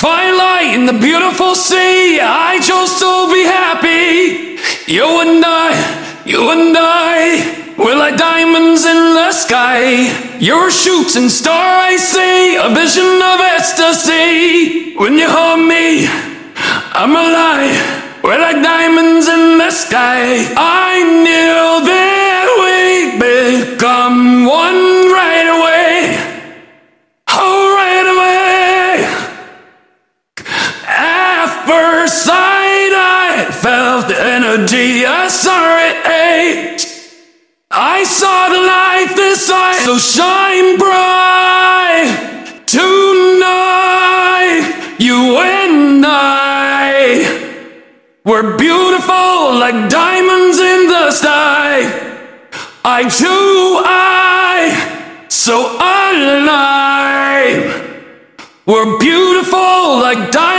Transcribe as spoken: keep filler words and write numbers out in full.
Find light in the beautiful sea. I chose to be happy. You and I, you and I, we're like diamonds in the sky. You're a shooting star I see, a vision of ecstasy. When you hold me, I'm alive. We're like diamonds in the sky. I knew that we'd become one right away. Oh, right away. At first sight, I felt the energy. I saw it. I saw the light this eye. So shine bright tonight. You and I, we're beautiful like diamonds in the sky. Eye to eye, so alive. We're beautiful like diamonds.